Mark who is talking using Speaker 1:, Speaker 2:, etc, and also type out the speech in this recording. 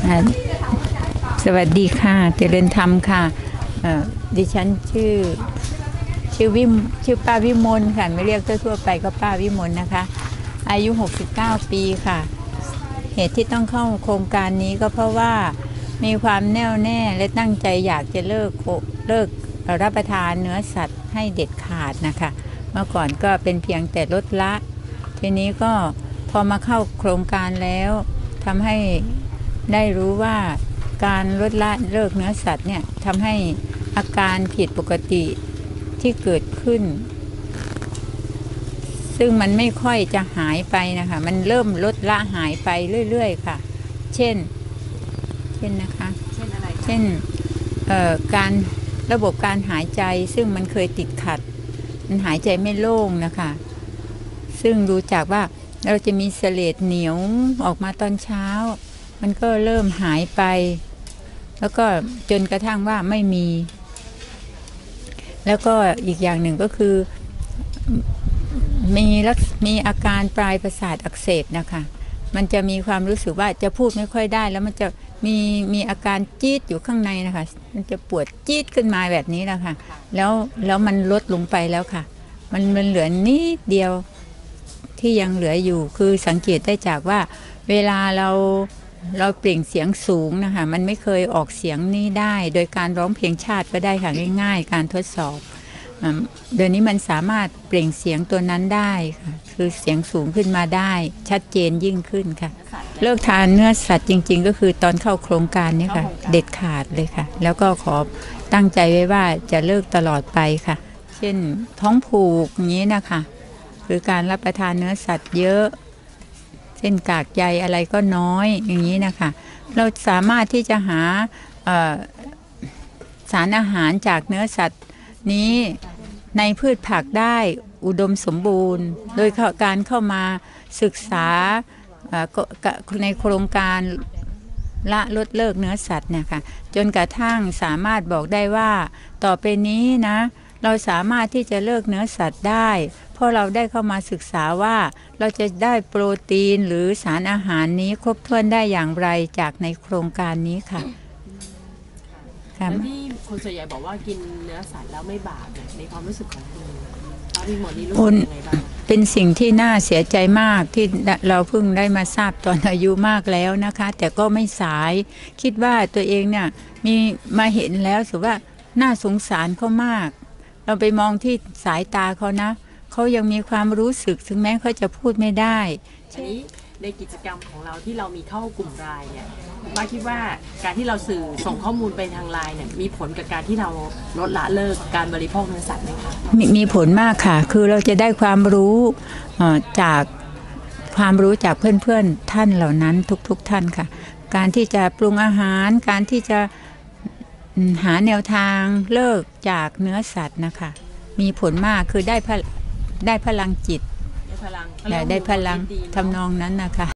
Speaker 1: อ่าสวัสดีค่ะเจริญธรรมค่ะดิฉันชื่อป้าวิมลค่ะไม่เรียกทั่วไปก็ป้าวิมลนะคะอายุ69ปีค่ะเหตุที่ต้องเข้าโครงการนี้ก็เพราะว่ามีความแน่วแน่และตั้งใจอยากจะเลิกรับประทานเนื้อสัตว์ให้เด็ดขาดนะคะเมื่อก่อนก็เป็นเพียงแต่ลดละทีนี้ก็พอมาเข้าโครงการแล้วทำให้ได้รู้ว่าการลดละเลิกเนื้อสัตว์เนี่ยทำให้อาการผิดปกติที่เกิดขึ้นซึ่งมันไม่ค่อยจะหายไปนะคะมันเริ่มลดละหายไปเรื่อยๆค่ะเช่นนะคะเช่นอะไรเช่นการระบบการหายใจซึ่งมันเคยติดขัดมันหายใจไม่โล่งนะคะซึ่งดูจากว่าเราจะมีเสลดเหนียวออกมาตอนเช้ามันก็เริ่มหายไปแล้วก็จนกระทั่งว่าไม่มีแล้วก็อีกอย่างหนึ่งก็คือมีอาการปลายประสาทอักเสบนะคะมันจะมีความรู้สึกว่าจะพูดไม่ค่อยได้แล้วมันจะมีอาการจี๊ดอยู่ข้างในนะคะมันจะปวดจี๊ดขึ้นมาแบบนี้นะคะแล้วมันลดลงไปแล้วค่ะมันเหลือนิดเดียวที่ยังเหลืออยู่คือสังเกตได้จากว่าเวลาเราเปล่งเสียงสูงนะคะมันไม่เคยออกเสียงนี้ได้โดยการร้องเพลงชาติก็ได้ค่ะง่ายๆการทดสอบเดี๋ยวนี้มันสามารถเปล่งเสียงตัวนั้นได้ค่ะคือเสียงสูงขึ้นมาได้ชัดเจนยิ่งขึ้นค่ะเลิกทานเนื้อสัตว์จริงๆก็คือตอนเข้าโครงการนี้ค่ะเด็ดขาดเลยค่ะแล้วก็ขอตั้งใจไว้ว่าจะเลิกตลอดไปค่ะเช่นท้องผูกอย่างนี้นะคะคือการรับประทานเนื้อสัตว์เยอะเช่นกากใยอะไรก็น้อยอย่างนี้นะคะเราสามารถที่จะหาสารอาหารจากเนื้อสัตว์นี้ในพืชผักได้อุดมสมบูรณ์โดยการเข้ามาศึกษาในโครงการละลดเลิกเนื้อสัตว์เนี่ยค่ะจนกระทั่งสามารถบอกได้ว่าต่อไปนี้นะเราสามารถที่จะเลิกเนื้อสัตว์ได้เพราะเราได้เข้ามาศึกษาว่าเราจะได้โปรตีนหรือสารอาหารนี้ครบถ้วนได้อย่างไรจากในโครงการนี้ค่ะ
Speaker 2: แล้วที่คนส่วนใหญ่บอกว่ากินเนื้อสัตว์แล้วไม่บาปในความรู้สึกของคุณพี่หมอนี่รู้สึกยังไงบ้าง
Speaker 1: เป็นสิ่งที่น่าเสียใจมากที่เราเพิ่งได้มาทราบตอนอายุมากแล้วนะคะแต่ก็ไม่สายคิดว่าตัวเองเนี่ยมีมาเห็นแล้วถือว่าน่าสงสารเขามากเราไปมองที่สายตาเขานะเขายังมีความรู้สึกถึงแม้เขาจะพูดไม่ได้
Speaker 2: ทีนี้ในกิจกรรมของเราที่เรามีเข้ากลุ่มไลน์เนี่ยป้าคิดว่าการที่เราส่งข้อมูลไปทางไลน์เนี่ยมีผลกับการที่เราลดละเลิกการบริโภคเนื้อสัตว์ไหมคะ
Speaker 1: มีผลมากค่ะคือเราจะได้ความรู้จากเพื่อนๆท่านเหล่านั้นทุกท่านค่ะการที่จะปรุงอาหารการที่จะหาแนวทางเลิกจากเนื้อสัตว์นะคะมีผลมากคือได้พลังจิตได้พลังทำนองนั้นนะคะ